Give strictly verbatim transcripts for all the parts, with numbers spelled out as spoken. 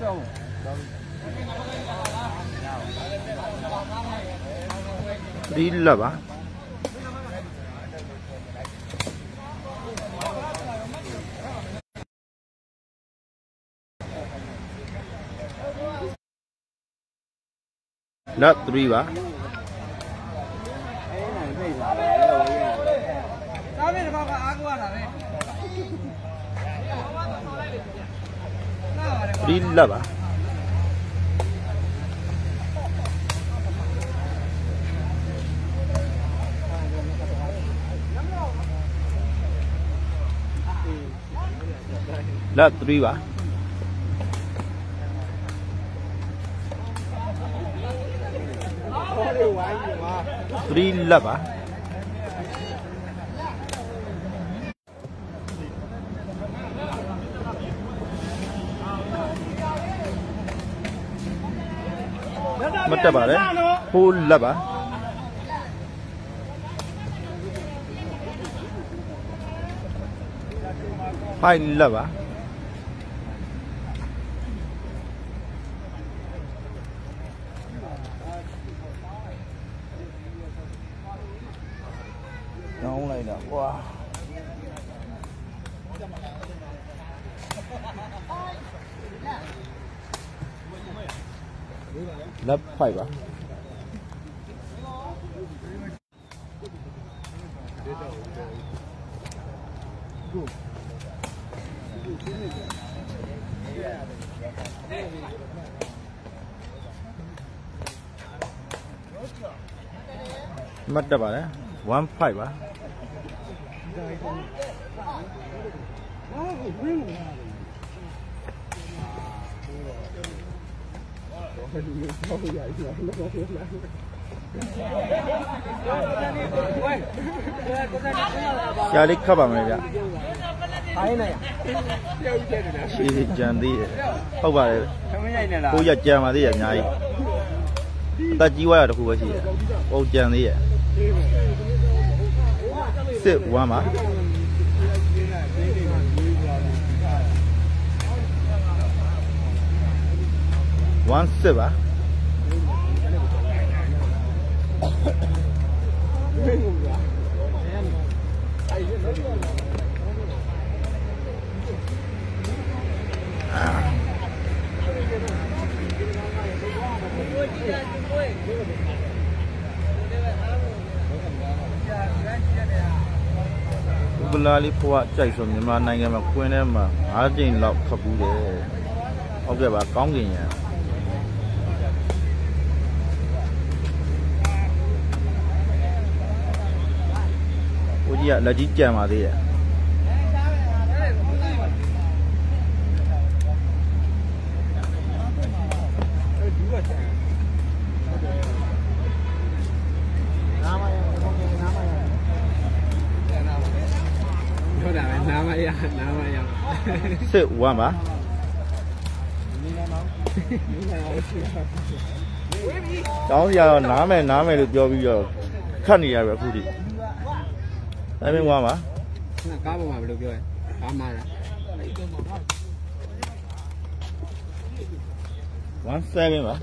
Three lava. Lot three ba. Three lava. Lot three ba. Three lava. Mất bà đấy. Full lava. Five lava. Ngon này nè, wow. Lấp phải ba. Mất đập đấy. One five ba. क्या लिखा बा मेरे ये जानती है हो बारे कोई अच्छा मारी है न्याय पता जीवा है तो कोई अच्छी है वो जानती है सिर्फ वहाँ मार one se ba. Bulali kuat cai so Myanmar နိုင်ငံမှာကွင်းထဲမှာfiveကြိမ်လောက်ခပ်ဘူးတယ်ဟုတ်ကဲ့ပါကောင်းကင်ရကိုကြီးကလက်ကြီးကြံပါသေးရဲ့စစ်ဝမ်းပါတောင်းရတော့နားမယ်နားမယ်လို့ပြောပြီးတော့ခတ်နေရပဲအခုထိဒါပေမဲ့ဝမ်းပါကားပေါ်မှာဘယ်လိုပြောလဲဘာမှလားone sevenပါ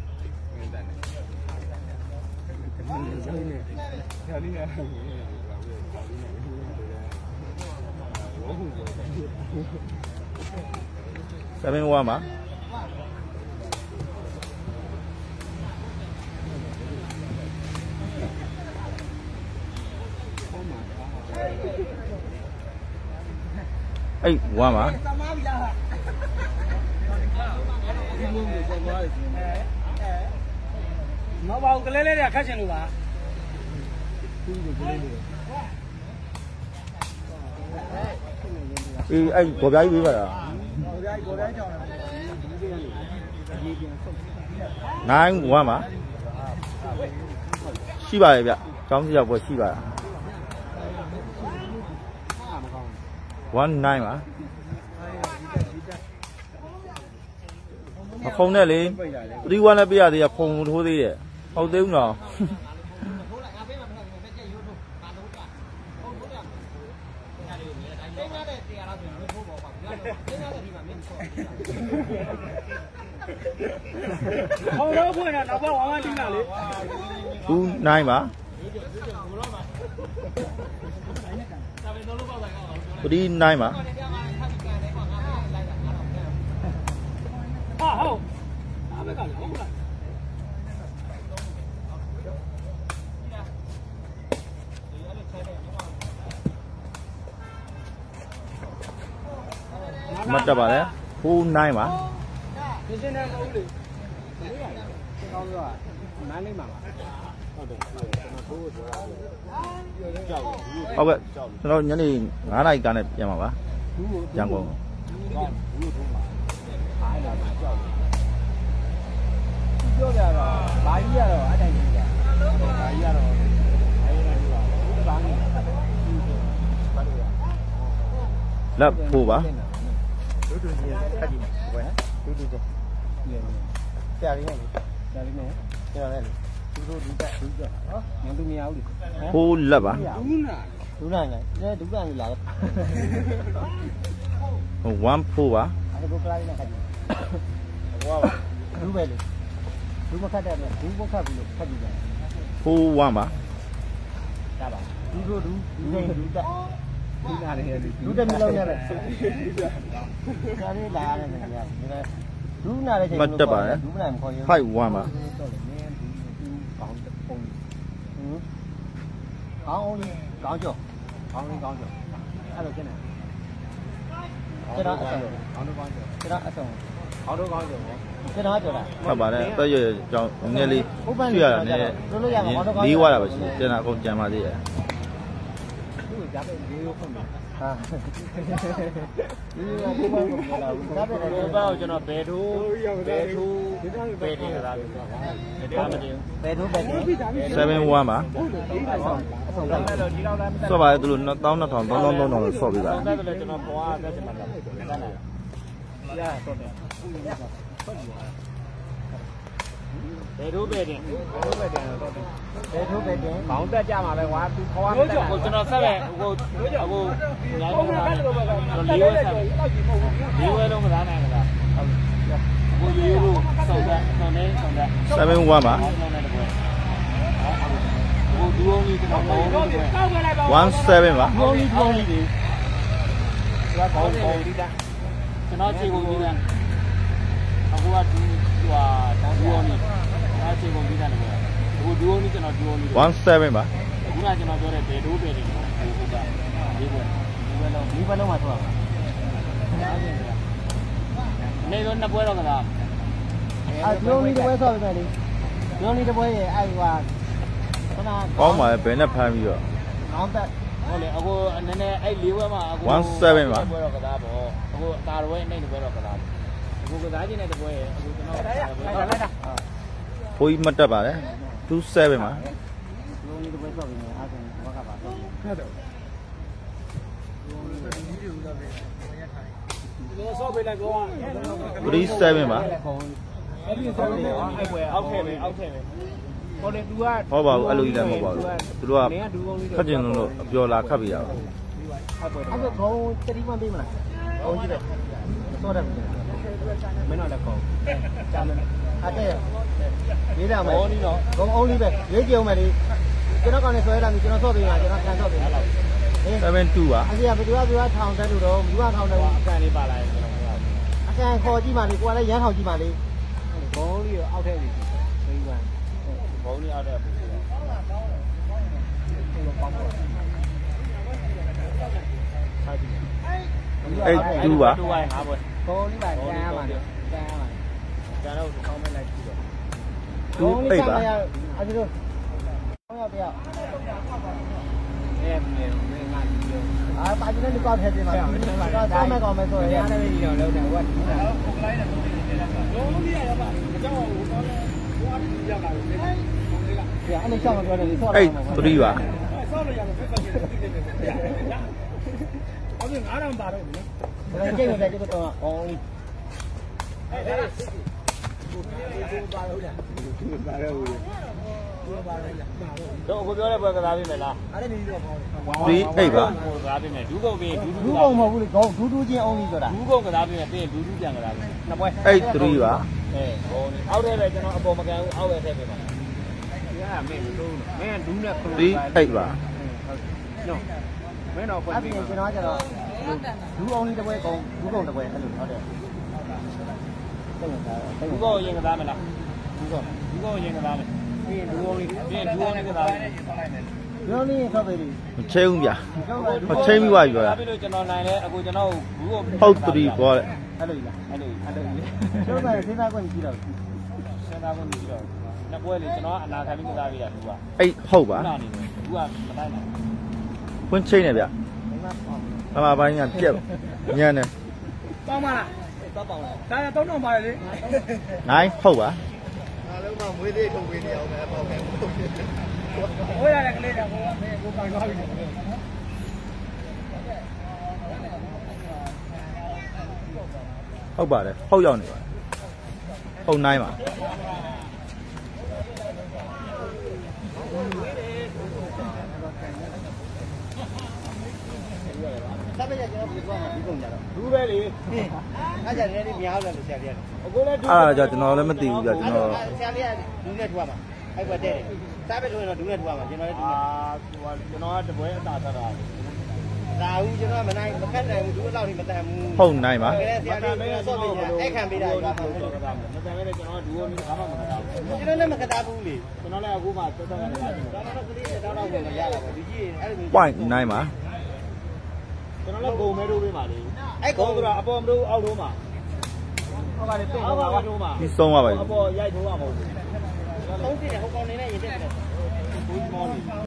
seven one mà eight one mà nó bao cái lấy lấy ra khách xem luôn à ừ anh có gái với vậy à nine one mà xí bài vậy trong giờ vừa xí bài one nine mà không này đi đi qua này bây giờ thì không thôi đi không tiêu nhỏ 好多朋友那把娃娃领哪里？ two nine ပါ three nine ပါ好好，哪边干的？我干。 မတ်တက်ပါလေ four nine ပါ你现在屋里。高哥，哪里嘛？ဟုတ်တယ်ကျွန်တော်ကြောက်ကြောက်ဟုတ်ကဲ့ကျွန်တော်ညနေnineနာရီကားနဲ့ပြန်ပါပါရန်ကုန်ဘူးထုံးပါအားလာမှာကြောက်ပြောကြတော့ဘာကြီးရတော့အတိုင်းကြီးတာဘာကြီးရတော့အဲဒီလိုပါဘူးဘာကြီးဘာလို့ရလက်ဖို့ပါဒုဒုကြီးခက်ကြီးမှာဘယ်ဒုဒုကြီးဆရာလေးနဲ့ဆရာလေးနဲ့ဆရာလေးဒုဒုဒုတက်ဒုတက်ဟောငါတို့မရဘူးလေ four လက်ပါဒုနာဒုနာလေအဲဒုနာကြီးလာတယ် one four ပါအဲ့ဒါကိုကလိုက်နေခက်ကြီးဟောပါဒုပဲလေဒုမခတ်တယ်ဒုမခတ်ဘူးလို့ခက်ကြီးတယ် four one ပါဒါပါဒုဒုဒုဒုနေဒုတက်ဒုနာတယ်ဒုတက်မျိုးလုံးရတယ်ဒါလေးလာရတယ်ခင်ဗျာဒုနာတဲ့ချိန်မတ်တက်ပါလေဒုမနိုင်မခေါ်ရင် five one ပါကောင်းပုံဟင်ကောင်းအောင်ကောင်းကြောကောင်းလေးကောင်းကြောအဲ့လိုကျင်းတယ်ကျွန်တော်အဆောင်ကောင်းတော့ကောင်းကြောကျွန်တော်အဆောင်ကောင်းတော့ကောင်းကြောကျွန်တော်ကြောတာဟုတ်ပါလေတက်ရကြောင်းငယ်လေးတွေ့ရတာနဲ့လေးဝါတာပဲရှိတယ်အကုန်ကြံပါသေးတယ်သူ့ကြားပဲရိုးရိုးဖွင့်ပါဟာဒီကဘုရားကိုပြောလာဘူးဒါပဲလေဘာကိုကျွန်တော်ဘယ်ထိုးဘယ်ထိုးဘယ်တင်လာလို့ဆိုတာဒါမတင်ဘယ်ထိုးဘယ်တင် seven one ပါအဆောင်အဆောင်ကတော့ဒီလောက်လည်းမတက်ဆော့ပါလေသူတို့နှစ်သောင်းနှစ်ထောင်သုံးသောင်းသုံးထောင်လို့ဆော့ပေးပါတက်တယ်ကျွန်တော်ပွားတက်ချင်မှာတက်တယ်ရတော့တယ်ဘယ်ထိုးဘယ်တင်ဘယ်ထိုးဘယ်တင်တော့တယ်ဘယ်ထိုးဘယ်တင်ခေါင်းတက်ကြမှာပဲကွာသူခေါ်ရမယ်ကိုကျွန်တော်ဆက်ပဲဟိုဟိုညာလုံးလာလေးဝဲဆက်လေးဝဲလုံးကစားနိုင်လားဟုတ်ဟိုရိုးရိုးစောက်တဲ့ဆောင်းနေဆောင်းတဲ့ seven one ပါဟိုဒူအောင်ကြီးကျွန်တော်ဘောင်းလေးကောက်ခဲ့လိုက်ပါ one seven ပါဒူအောင်ကြီးဒူအောင်ကြီးဒီကဘောင်းဘောင်းဒီကကျွန်တော်ခြေကုန်ကြီးကအခုကဒီဟိုဟာဒူအောင်ကြီးအားခြေကုန်ကြီးတယ်လေဟိုဒူအောင်ကြီးကျွန်တော်ဒူအောင်ကြီး one seven ပါခုနကကျွန်တော်ပြောတဲ့ဘယ်တိုးဘယ်တွေဟိုကဒီဘက်ဒီဘက်လုံးဒီဘက်လုံးမှာသွားပါနေတော့နှစ်ပွဲတော့ကလားအဲဒူအောင်ကြီးတစ်ပွဲဆော့ပေးမယ်လေဒူအောင်ကြီးတစ်ပွဲရဲ့အဲဟိုဟာခုနကောင်းပါလေဘယ်နဲ့ဖမ်းပြီးတော့ကောင်းတက်ဟုတ်လေအခုနည်းနည်းအဲ့လေးဘွဲမှာအခု one seven ပါဘွဲတော့ကစားပေါ့အခုအသာတော်ရဲ့အနေနဲ့ဘွဲတော့ကစားအခုကစားခြင်းနဲ့တပွဲရဲ့အခုကျွန်တော်လိုက်လိုက်တာဖိုးကြီးမတ်တက်ပါလေ two seven ပါလုံးလေးတပွဲဆော့ပြီးနေအားဆုံးဘောကပါတော့ဟုတ်တယ်ဒီဆော့ပေးလိုက်ကောင်း three seven ပါအဲ့ဒီဆော့ပေးအောင်အဲ့ပွဲအောက်ထဲပဲအောက်ထဲပဲဟိုလေ तू ကဟုတ်ပါဘူးအဲ့လိုကြီးလည်းမဟုတ်ပါဘူးသူတို့ကခက်ကျင်လို့အပြော်လာခတ်ပြရအောင်အဲ့ပွဲအဲ့ဘောင်းတတိမပေးမလားဘောင်းကြည့်တယ်ဆော့တယ်မင်းတော့လည်းကောင်းကြားမယ်အဲ့တဲ့ရေးတယ်မယ်ဘောင်းနီးတော့ဘောင်းအောင်လေးပဲရေးကြုံမယ်လေကျွန်တော်ကောင်းနေဆွဲလာပြီကျွန်တော်ဆော့ပေးမှာကျွန်တော်ခံဆော့ပေးမှာ seven two ပါအစီအဘယ်သူကသူကထောင်တက်လို့တော့ဘူးကထောင်တယ်အကန်လေးပါလာရင်ကျွန်တော်အကန်ခေါ်ကြည့်ပါလေကိုကလည်းရမ်းထောင်ကြည့်ပါလေဘောင်းလေးကိုအောက်ထဲလေးကြည့်သိပန်းဘောင်းလေးအောက်ထဲပို့ပြီးတော့ eight two ပါတူပါငါပွဲဘောင်းလေးပါကျန်ရပါလေကျန်ရပါကျန်တော့ကောင်းမဲ့လိုက်ကြည့်တော့ two eight ပါအဲ့ဒီတော့ဘောင်းရောက်တယောက်အဲ့မြေမြေငါကြည့်ရောအာပါကျတဲ့လူကောက်ထည့်ပေးပါတော့ကောင်းမဲ့ကောင်းမဲ့ဆိုရင်အားလည်းကြီးတော့လောက်တယ်ဟိုကဒီကလုံးလုံးကြီးရပါအကြောင်းဟိုကောင်းလဲဟိုအားကြီးရောက်လာပြီအဲ့အဲ့ချောင်းပြောတယ်ဆော့လာ eight three ပါဆော့လို့ရတယ်ဖက်ဖက်ကြီးတိတိတိအဲ့ဒီငါးတောင်ပါတော့ဘူးနော်ဒါကြိတ်နေတဲ့ဒီကတော့အော်အဲ့အဲ့ဒီပါလို့လားပါတော့ဘူးတော့အခုပြောတဲ့ဘက်ကစားပြီးမယ်လား three eight ပါကစားပြီးမယ်ဒူးကုန်းပြီးဒူးဒူးဒူးကုန်မဟုတ်ဘူးလေခေါင်းဒူးဒူးချင်းအောင်ကြီးဆိုတာဒူးကုန်းကစားပြီးမယ်ပြီးရင်ဒူးဒူးပြန်ကစားပြီးနှစ်ပွဲ eight three ပါအဲဟိုအောက်ထဲပဲကျွန်တော်အပေါ်မကန်ဘူးအောက်ပဲထည့်ပေးပါဒီကမင်းဒူးမင်းဒူးနဲ့ခလို့ three eight ပါနော်မင်းတော့ဖွင့်အဲ့ပြီးဒီကျွန်တော်ကကျတော့ဒူးအောင်ကြီးတစ်ပွဲကုန်ဒူးကုန်တစ်ပွဲအဲ့လိုဟုတ်တယ်တိတ်ဝင်စားတိတ်ဝင်ဒူးကုန်းရင်ကစားမလားဒူးကုန်းဒူးကုန်းရင်ကစားမယ်ပြီးရင်ဒူးကုန်းလေးပြီးရင်ဒူးကုန်းလေးကစားမယ်ပြောနေဆောက်ပြီမချဲဘူးဗျာမချင်းပြီးပါပြီပြောတာပြီးလို့ကျွန်တော်နိုင်လဲအခုကျွန်တော်ဘူးကိုဟုတ်three ပေါ်တယ်အဲ့လိုလားအဲ့လိုအဲ့လိုပြောတယ်စဉ်းစားခွင့်ကြည့်တော့စဉ်းစားဖို့မရှိတော့နှစ်ပွဲလေကျွန်တော်အနာခံပြီးကစားပြီးတာသူက eight ဟုတ်ပါနာနေတယ်သူကမတိုင်းနိုင်ဖွင့်ချင်းနေဗျအမပိုင်းကပြက်ညံ့နေပေါင်းမလားတောက်ပေါင်းလားဒါရသုံးတော့ပါတယ်လေ nine ဟုတ်ပါအားလုံးကမွေးသေးထုတ်ပေးနေအောင်ပဲပေါ့ပဲဝေးရတဲ့ကလေးတွေကကိုယ်ကိုပိုင်သွားပြီဟုတ်ပါတယ်ဟုတ်ရောက်နေပါဟုတ် nine ပါဆက်ပြရကျွန်တော်ပြေသွားမှာဒီကုန်ကြတော့ဘူးပဲလေဟင်းအားကြတယ်ဒီများလို့ဆရာလေးရတယ်အခုလည်းဒူးအဲ့ဒါကြောင့်ကျွန်တော်လည်းမသိဘူးဗျာကျွန်တော်ဆရာလေးကဒူးနဲ့ထွားမှာအဲ့ဘက်တဲ့စားပဲလို့ရင်တော့ဒူးနဲ့ထွားမှာကျွန်တော်လည်းဒူးအာနဲ့ဟိုကျွန်တော်ကတပွဲအသာသတာဒါဘူးကျွန်တော်မနိုင်မခက်နိုင်ဘူးဒူးလောက်ထိမတန်ဘူးဟုတ် nine ပါဆရာလေးကဆော့ပေးတာအဲ့ခံပေးတာရွာမှာမတန်ပဲလေကျွန်တော်ဒူးကိုဘာမှမကစားဘူးကျွန်တော်လည်းမကတာဘူးလေကျွန်တော်လည်းအခုမှသက်သက်ကနေလာတယ်ဒါတော့ကလေးတောင်းတော့ဝင်မရတာပဲဒီကြီးအဲ့လို point nine ပါကျွန်တော်လည်းဂုံမဲတို့ပေးပါလေအဲ့ဂုံကောင်ဆိုတာအပေါ်မလို့အောက်ထိုးမှာဟုတ်ပါလေပြင်တော့အောက်ထိုးမှာဒီဆုံးပါပါအပေါ်ရိုက်ထိုးမှာမဟုတ်ဘူးသုံးပြဟိုကောင်နေနဲ့ရင်တက်တယ်ဘူးမော်လီ